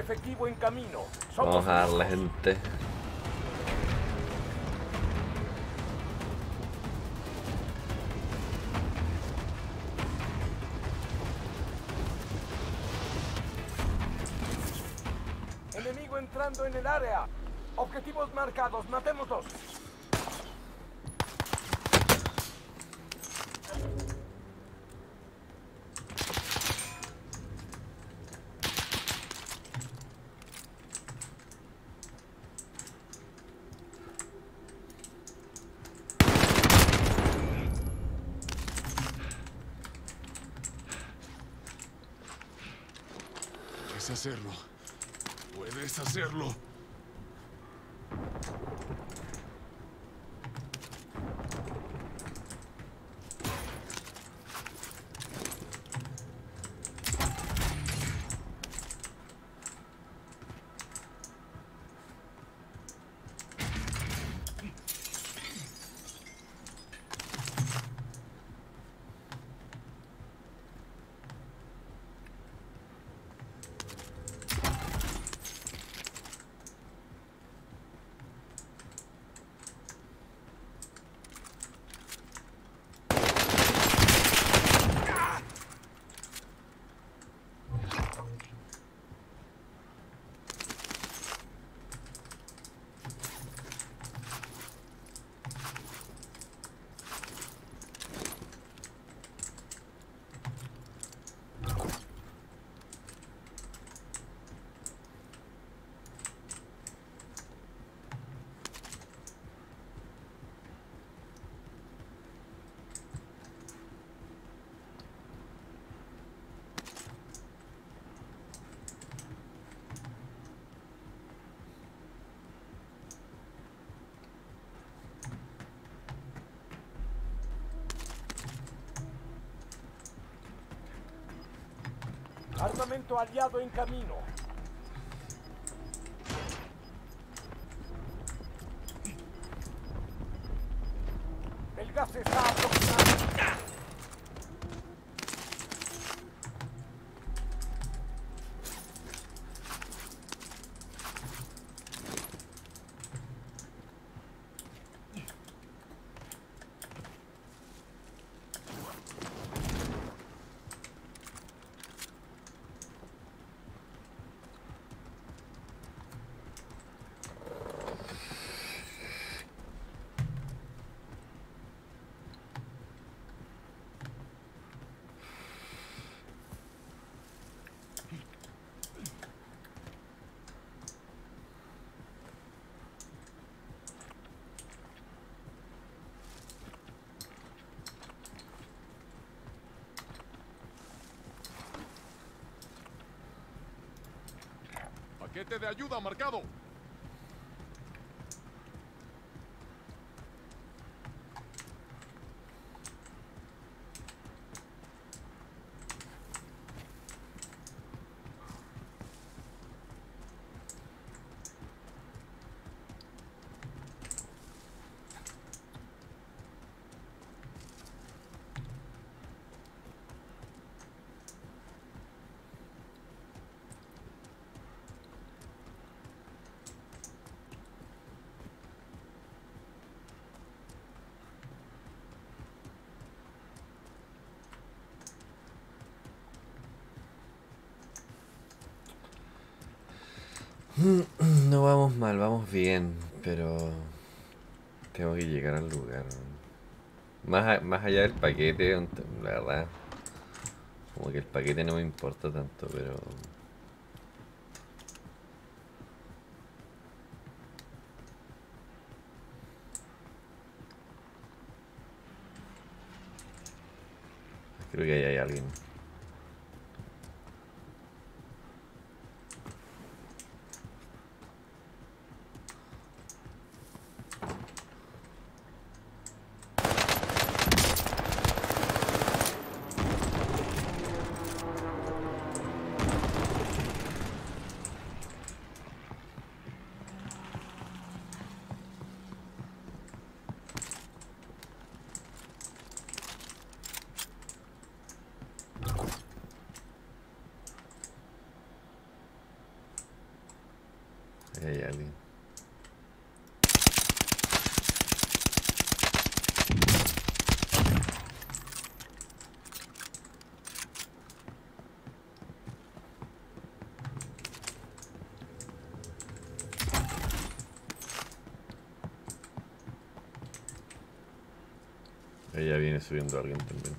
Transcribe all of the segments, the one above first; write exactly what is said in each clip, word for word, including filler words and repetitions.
efectivo en camino. Somos Vamos a darle, gente. enemigo entrando en el área. Objetivos marcados, matémoslos. Puedes hacerlo. Puedes hacerlo. Armamento aliado en camino. El gas se está aproximando. Paquete de ayuda marcado. No vamos mal, vamos bien, pero tengo que llegar al lugar. Más, a- más allá del paquete, la verdad, como que el paquete no me importa tanto, pero creo que ahí hay alguien. Ahí hay alguien. Ahí ya viene subiendo alguien también.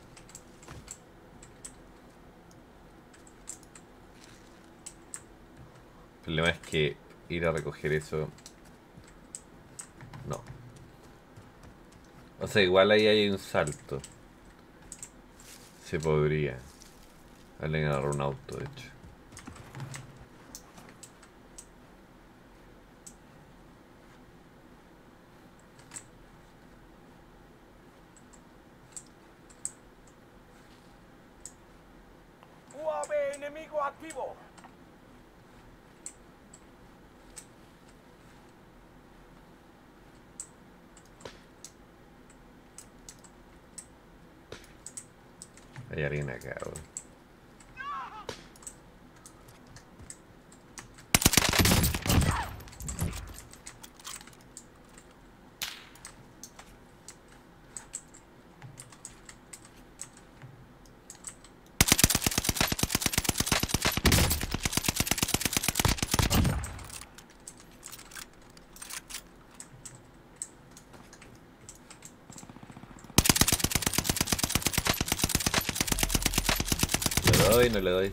El problema es que ir a recoger eso... No. O sea, igual ahí hay un salto. Se podría. Alguien agarró un auto, de hecho. U A V enemigo activo. Hay alguien acá, weón. Le doy, no le doy.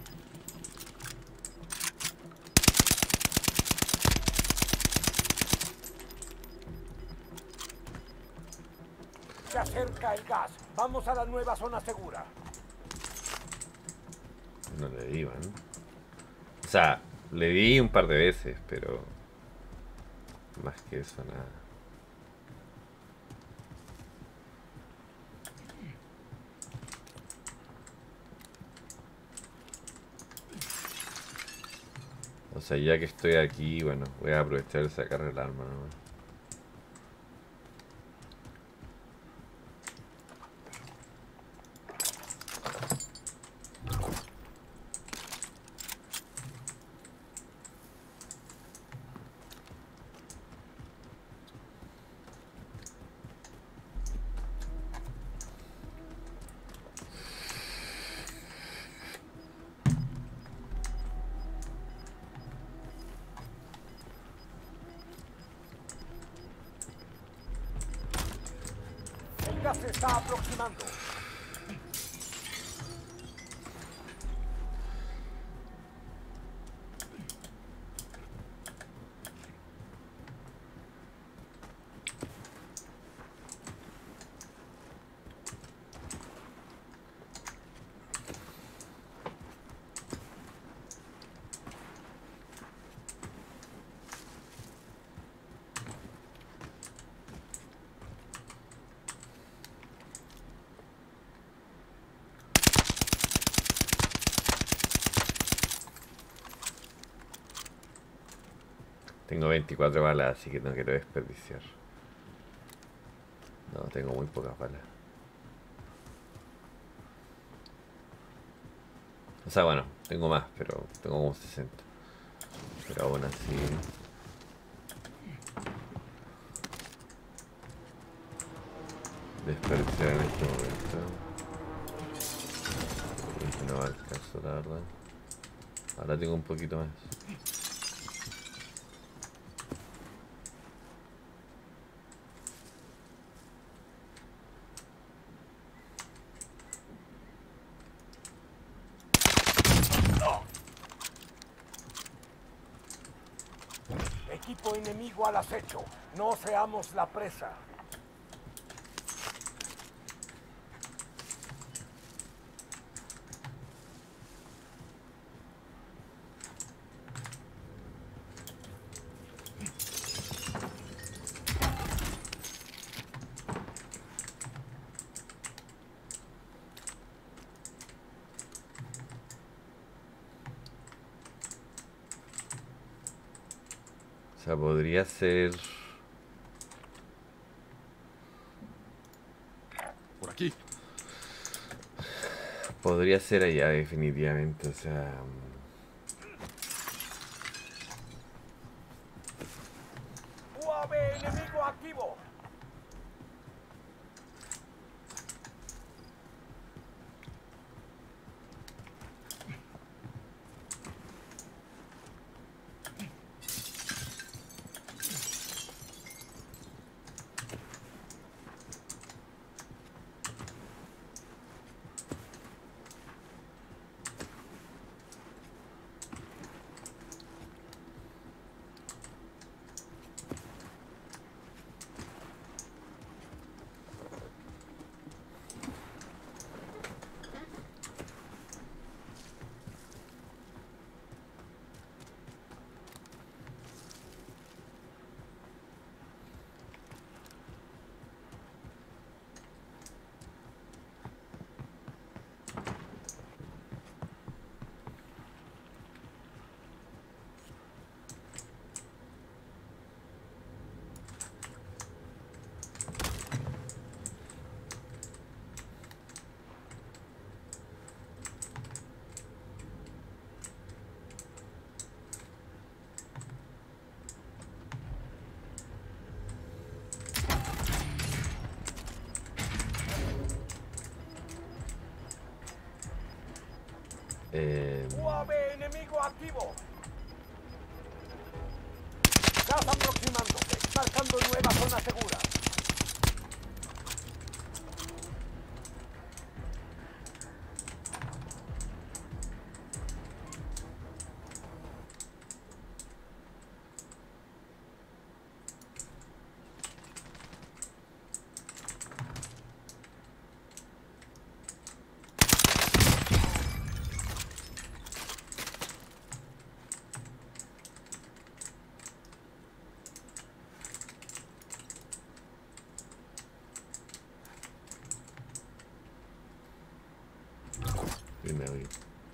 Se acerca el gas. Vamos a la nueva zona segura. No le di, man. O sea, le di un par de veces, pero... más que eso, nada. O sea, ya que estoy aquí, bueno, voy a aprovechar de sacar el arma, ¿no? El gas se está aproximando. Tengo veinticuatro balas, así que no quiero desperdiciar. No, tengo muy pocas balas. O sea, bueno, tengo más, pero tengo como sesenta. Pero aún así... desperdiciar en este momento. Y no va al caso, la verdad. Ahora tengo un poquito más. Equipo enemigo al acecho. No seamos la presa. O sea, podría ser... Por aquí. Podría ser allá, definitivamente, o sea... U A V enemigo activo. Eh, U A V enemigo activo. Gas aproximándose, marcando nueva zona segura. y me voy.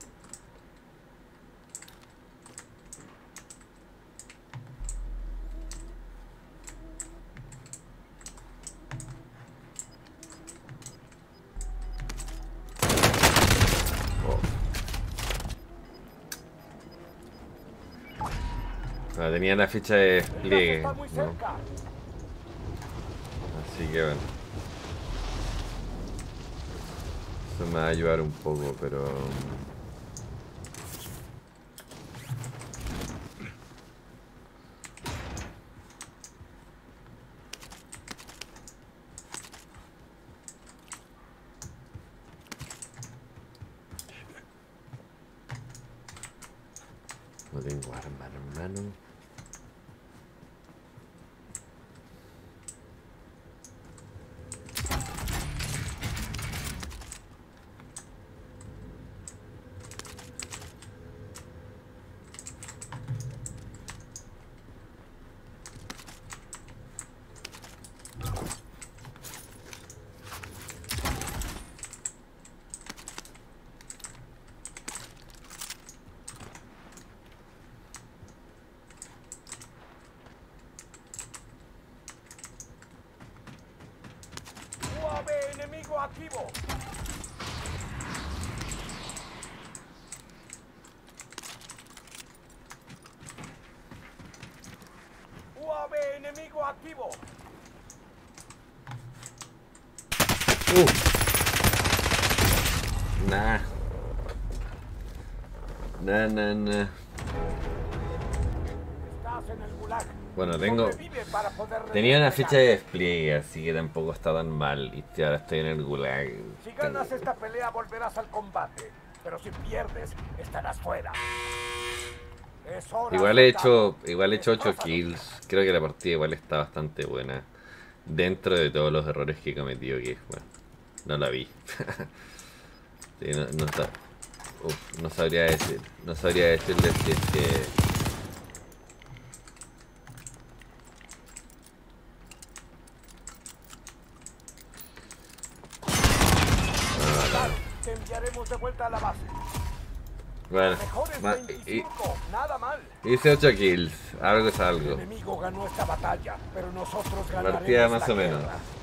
Ah, tenía la ficha de El gas despliegue, está muy ¿no? cerca. Así que bueno. Eso me va a ayudar un poco, pero... no tengo arma, hermano. U A V enemigo activo. U A V enemigo activo. Uh. Nah. Nah, nah, nah. Estás en el gulag. Bueno, tengo... Sobrevive para poder Tenía una regresar. ficha de despliegue, así que tampoco está tan mal. Y ahora estoy en el gulag. Si ganas esta pelea volverás al combate, pero si pierdes estarás fuera. Es hora, Igual he soldado. hecho, igual he hecho ocho Destrázalo. kills. Creo que la partida igual está bastante buena. Dentro de todos los errores que he cometido, que bueno, no la vi. Sí, no, no, sa- uf, no sabría decir, no sabría decirles si es que... Dale, te enviaremos de vuelta a la base. Bueno, Mejor es ma- y- veinticinco, nada mal. hice ocho kills, algo es El algo. enemigo ganó esta batalla, pero nosotros ganaremos Partida más la o menos. guerra.